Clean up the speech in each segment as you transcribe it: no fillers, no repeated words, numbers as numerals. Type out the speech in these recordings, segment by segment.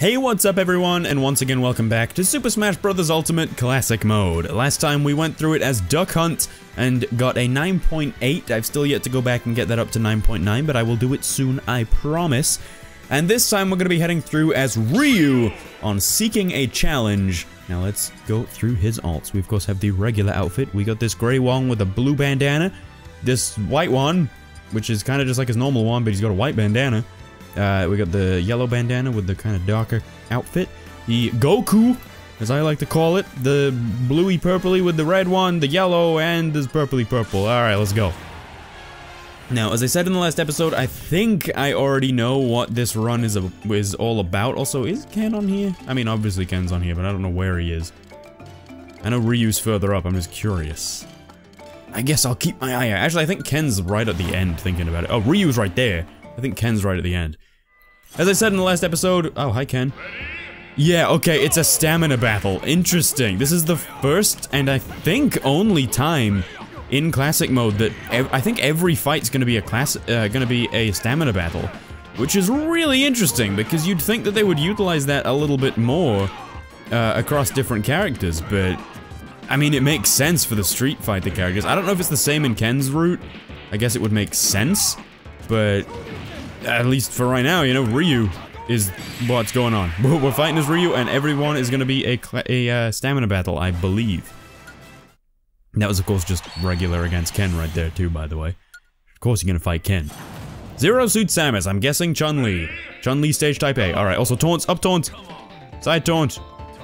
Hey, what's up everyone, and once again welcome back to Super Smash Bros. Ultimate Classic Mode. Last time we went through it as Duck Hunt and got a 9.8. I've still yet to go back and get that up to 9.9, but I will do it soon, I promise. And this time we're going to be heading through as Ryu on Seeking a Challenge. Now let's go through his alts. We of course have the regular outfit. We got this gray one with a blue bandana. This white one, which is kind of just like his normal one, but he's got a white bandana. We got the yellow bandana with the kind of darker outfit. The Goku, as I like to call it. The bluey purpley with the red one, the yellow, and this purpley purple. Alright, let's go. Now, as I said in the last episode, I think I already know what this run is all about. Also, is Ken on here? I mean, obviously Ken's on here, but I don't know where he is. I know Ryu's further up, I'm just curious. I guess I'll keep my eye out. Actually, I think Ken's right at the end, thinking about it. Oh, Ryu's right there. I think Ken's right at the end. As I said in the last episode... Oh, hi Ken. Yeah, okay, it's a stamina battle. Interesting. This is the first, and I think only time in Classic Mode that... I think every fight's gonna be a stamina battle. Which is really interesting, because you'd think that they would utilize that a little bit more across different characters, but... I mean, it makes sense for the Street Fighter characters. I don't know if it's the same in Ken's route. I guess it would make sense, but... At least for right now, you know, Ryu is what's going on. We're fighting as Ryu, and everyone is gonna be a stamina battle, I believe. That was, of course, just regular against Ken right there, too, by the way. Of course you're gonna fight Ken. Zero Suit Samus, I'm guessing Chun-Li. Chun-Li stage type A. Alright, also taunts, up taunt, side taunt.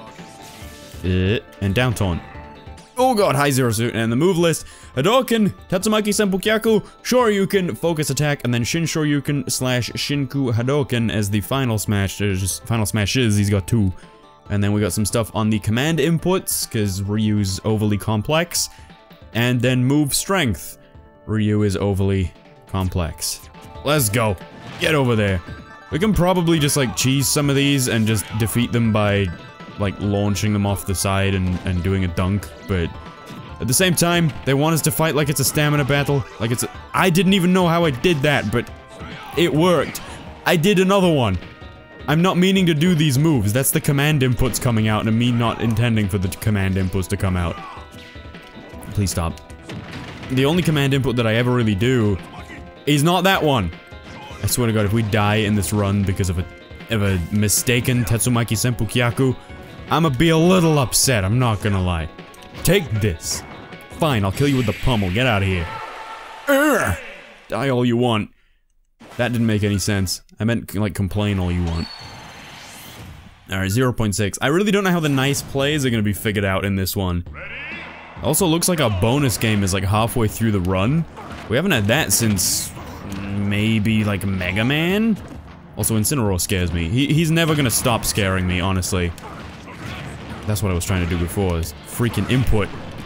And down taunt. Oh god, high Zero Suit, and the move list. Hadouken, Tatsumaki Senpukyaku, Shoryuken, Focus Attack, and then Shin Shoryuken slash Shinku Hadouken as the final smash. Final smashes, he's got two. And then we got some stuff on the command inputs, because Ryu's overly complex. And then move strength. Ryu is overly complex. Let's go. Get over there. We can probably just like cheese some of these and just defeat them by like launching them off the side and doing a dunk, but at the same time, they want us to fight like it's a stamina battle, like it's a— I didn't even know how I did that, but it worked. I did another one. I'm not meaning to do these moves, that's the command inputs coming out and me not intending for the command inputs to come out. Please stop. The only command input that I ever really do is not that one. I swear to god, if we die in this run because of a mistaken Tatsumaki Senpukyaku, I'ma be a little upset, I'm not gonna lie. Take this. Fine, I'll kill you with the pummel, get out of here. Urgh! Die all you want. That didn't make any sense. I meant, like, complain all you want. Alright, 0.6. I really don't know how the nice plays are gonna be figured out in this one. Also, looks like our bonus game is, like, halfway through the run. We haven't had that since... maybe, like, Mega Man? Also, Incineroar scares me. He's never gonna stop scaring me, honestly. That's what I was trying to do before, is freaking input.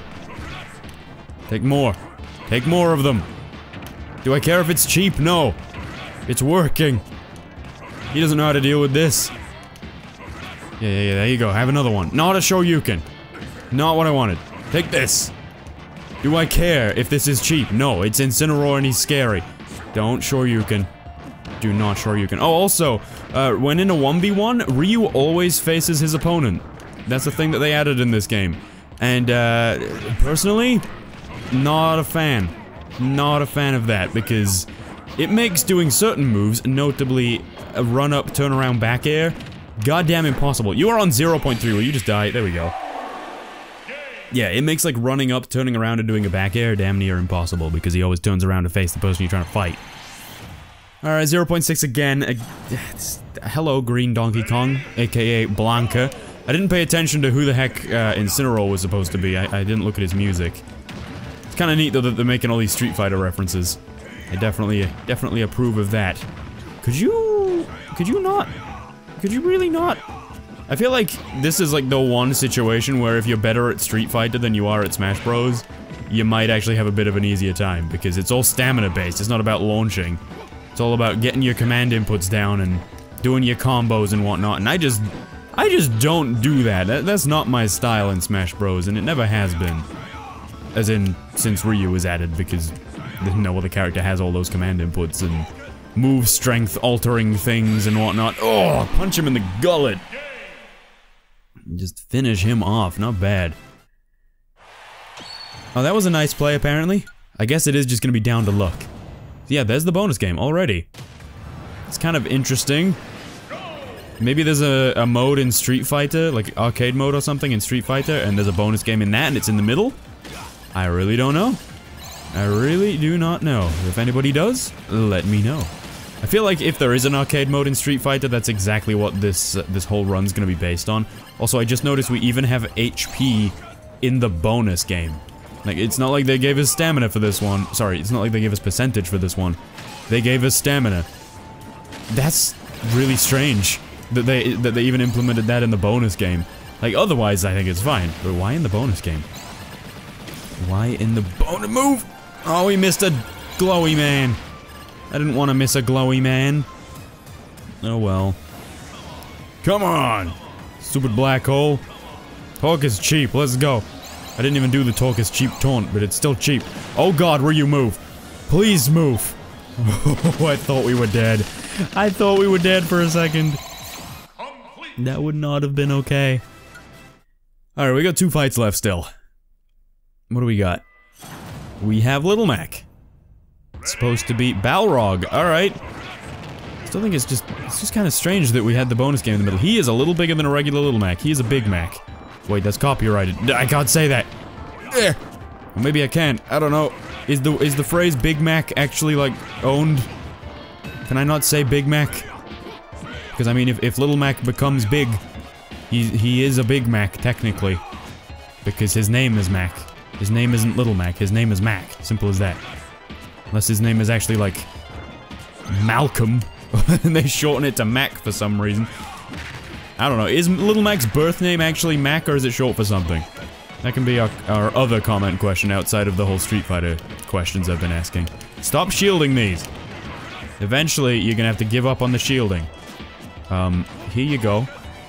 Take more. Take more of them. Do I care if it's cheap? No. It's working. He doesn't know how to deal with this. Yeah, there you go. Have another one. Not a Shoryuken. Not what I wanted. Take this. Do I care if this is cheap? No, it's Incineroar and he's scary. Don't Shoryuken. Do not Shoryuken. Oh, also, when in a 1v1, Ryu always faces his opponent. That's the thing that they added in this game. And, personally, not a fan. Not a fan of that, because it makes doing certain moves, notably a run-up, turn-around back air, goddamn impossible. You are on 0.3, will you just die? There we go. Yeah, it makes, like, running up, turning around, and doing a back air damn near impossible, because he always turns around to face the person you're trying to fight. Alright, 0.6 again. Hello, Green Donkey Kong, aka Blanca. I didn't pay attention to who the heck Incineroar was supposed to be. I didn't look at his music. It's kind of neat though that they're making all these Street Fighter references. I definitely approve of that. Could you not? Could you really not? I feel like this is like the one situation where if you're better at Street Fighter than you are at Smash Bros, you might actually have a bit of an easier time, because it's all stamina based, it's not about launching. It's all about getting your command inputs down and doing your combos and whatnot, and I just don't do that. That's not my style in Smash Bros, and it never has been. As in, since Ryu was added, because no other character has all those command inputs, and move strength altering things and whatnot. Oh, punch him in the gullet. Just finish him off, not bad. Oh, that was a nice play apparently. I guess it is just gonna be down to luck. Yeah, there's the bonus game already. It's kind of interesting. Maybe there's a mode in Street Fighter, like arcade mode or something in Street Fighter, and there's a bonus game in that and it's in the middle? I really don't know. I really do not know. If anybody does, let me know. I feel like if there is an arcade mode in Street Fighter, that's exactly what this whole run's gonna be based on. Also, I just noticed we even have HP in the bonus game. Like, it's not like they gave us stamina for this one. Sorry, it's not like they gave us percentage for this one. They gave us stamina. That's really strange that they even implemented that in the bonus game. Like, otherwise, I think it's fine. But why in the bonus game? Why in the bonus move? Oh, he missed a glowy man. I didn't want to miss a glowy man. Oh well. Come on! Stupid black hole. Talk is cheap, let's go. I didn't even do the talk is cheap taunt, but it's still cheap. Oh god, where you move? Please move. Oh, I thought we were dead. I thought we were dead for a second. That would not have been okay. Alright, we got 2 fights left still. What do we got? We have Little Mac. It's supposed to be Balrog, alright. Still think it's just kind of strange that we had the bonus game in the middle. He is a little bigger than a regular Little Mac. He is a Big Mac. Wait, that's copyrighted. I can't say that. Well, maybe I can. I don't know. Is the phrase Big Mac actually, like, owned? Can I not say Big Mac? Because, I mean, if Little Mac becomes big, he is a Big Mac, technically. Because his name is Mac. His name isn't Little Mac, his name is Mac. Simple as that. Unless his name is actually, like, Malcolm. And they shorten it to Mac for some reason. I don't know, is Little Mac's birth name actually Mac, or is it short for something? That can be our other comment question outside of the whole Street Fighter questions I've been asking. Stop shielding these! Eventually, you're gonna have to give up on the shielding. Here you go.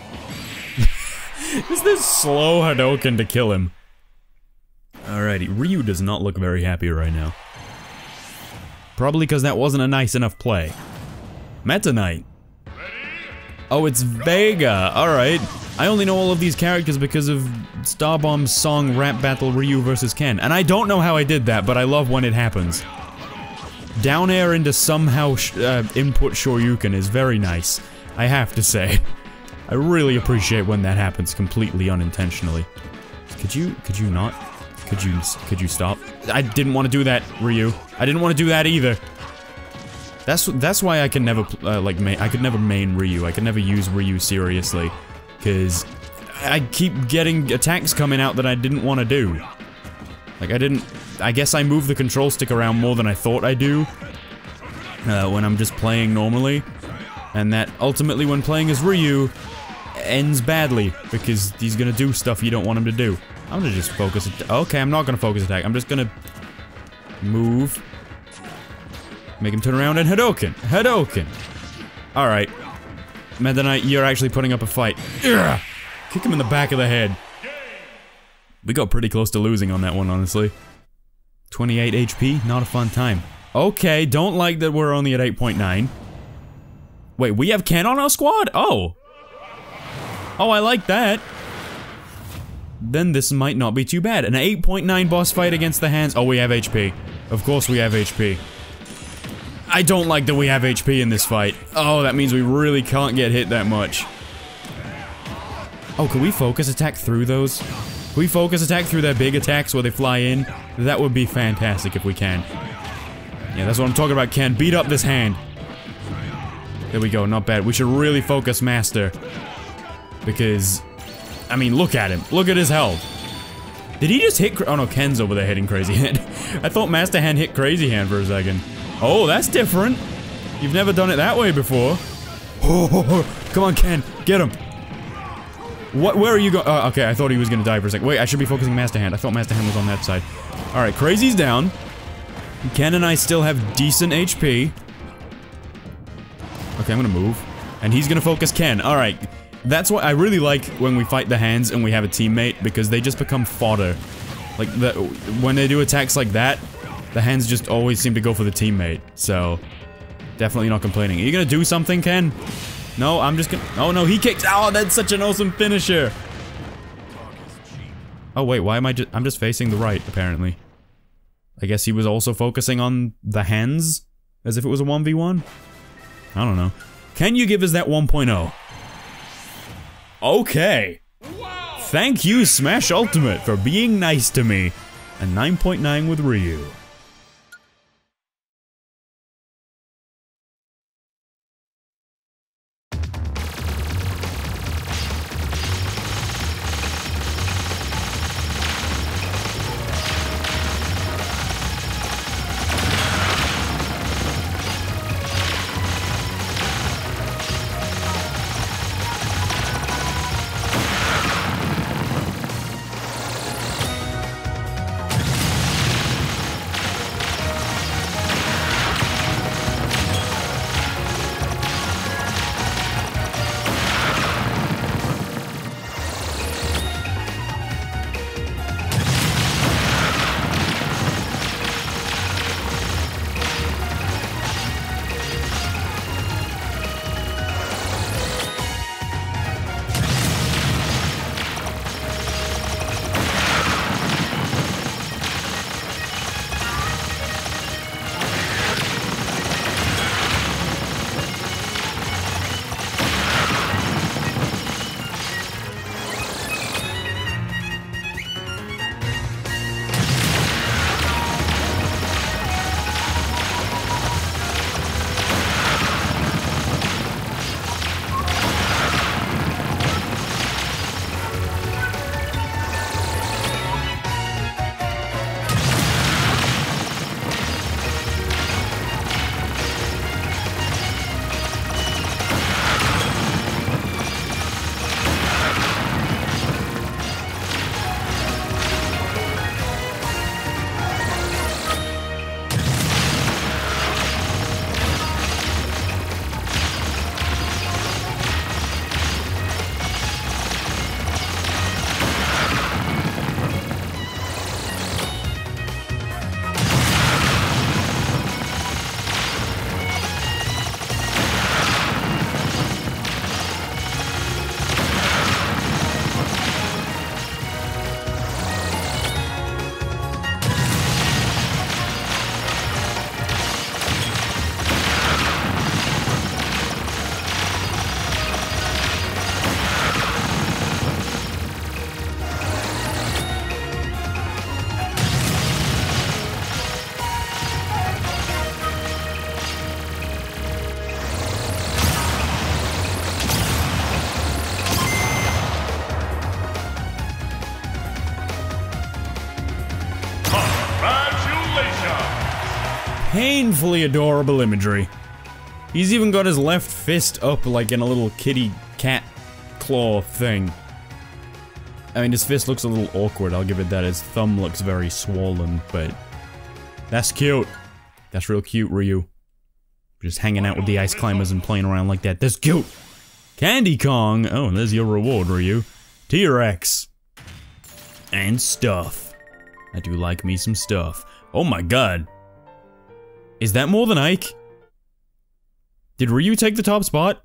Is this slow Hadouken to kill him? Alrighty, Ryu does not look very happy right now. Probably because that wasn't a nice enough play. Meta Knight. Oh, it's Vega. Alright. I only know all of these characters because of Starbomb's song Rap Battle Ryu vs. Ken. And I don't know how I did that, but I love when it happens. Down air into somehow input Shoryuken is very nice. I have to say. I really appreciate when that happens completely unintentionally. Could you not? Could you stop? I didn't want to do that, Ryu. I didn't want to do that either. That's why I can never, I could never main Ryu. I could never use Ryu seriously. Because I keep getting attacks coming out that I didn't want to do. Like, I guess I move the control stick around more than I thought I do. When I'm just playing normally. And that, ultimately, when playing as Ryu, ends badly. Because he's gonna do stuff you don't want him to do. I'm gonna just focus okay, I'm not gonna focus attack. I'm just gonna move. Make him turn around and Hadouken! Hadouken! Alright. Meta Knight, you're actually putting up a fight. Ugh! Kick him in the back of the head. We got pretty close to losing on that one, honestly. 28 HP, not a fun time. Okay, don't like that we're only at 8.9. Wait, we have Ken on our squad? Oh! Oh, I like that. Then this might not be too bad. An 8.9 boss fight against the hands. Oh, we have HP. Of course we have HP. I don't like that we have HP in this fight. Oh, that means we really can't get hit that much. Oh, can we focus attack through those? Can we focus attack through their big attacks where they fly in? That would be fantastic if we can. Yeah, that's what I'm talking about, Ken. Beat up this hand. There we go, not bad. We should really focus Master. Because, I mean, look at him. Look at his health. Did he just hit oh no, Ken's over there hitting Crazy Hand. I thought Master Hand hit Crazy Hand for a second. Oh, that's different. You've never done it that way before. Oh, come on, Ken. Get him. What? Where are you going? Okay, I thought he was gonna die for a second. Wait, I should be focusing Master Hand. I thought Master Hand was on that side. Alright, Crazy's down. Ken and I still have decent HP. Okay, I'm gonna move. And he's gonna focus Ken. Alright. That's what I really like when we fight the hands and we have a teammate, because they just become fodder. Like, when they do attacks like that, the hands just always seem to go for the teammate, so... Definitely not complaining. Are you gonna do something, Ken? No, I'm just gonna... Oh, no, he kicked... Oh, that's such an awesome finisher. Oh, wait, why am I just... I'm just facing the right, apparently. I guess he was also focusing on the hands? As if it was a 1v1? I don't know. Can you give us that 1.0? Okay. Thank you, Smash Ultimate, for being nice to me. A 9.9 with Ryu. Painfully adorable imagery. He's even got his left fist up like in a little kitty cat claw thing. I mean, his fist looks a little awkward, I'll give it that. His thumb looks very swollen, but that's cute. That's real cute, Ryu. Just hanging out with the ice climbers and playing around like that. That's cute. Candy Kong. Oh, and there's your reward, Ryu. T-Rex. And stuff. I do like me some stuff. Oh my god. Is that more than Ike? Did Ryu take the top spot?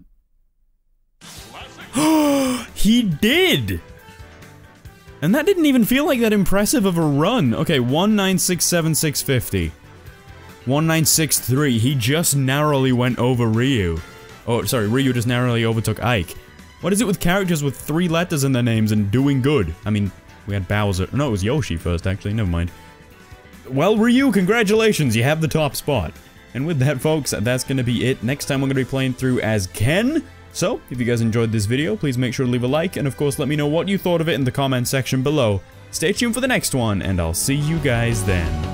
He did! And that didn't even feel like that impressive of a run. Okay, 1967650. 1963. He just narrowly went over Ryu. Oh, sorry, Ryu just narrowly overtook Ike. What is it with characters with 3 letters in their names and doing good? I mean, we had Bowser. No, it was Yoshi first, actually. Never mind. Well, Ryu, congratulations, you have the top spot. And with that, folks, that's gonna be it. Next time, we're gonna be playing through as Ken. So, if you guys enjoyed this video, please make sure to leave a like, and of course, let me know what you thought of it in the comment section below. Stay tuned for the next one, and I'll see you guys then.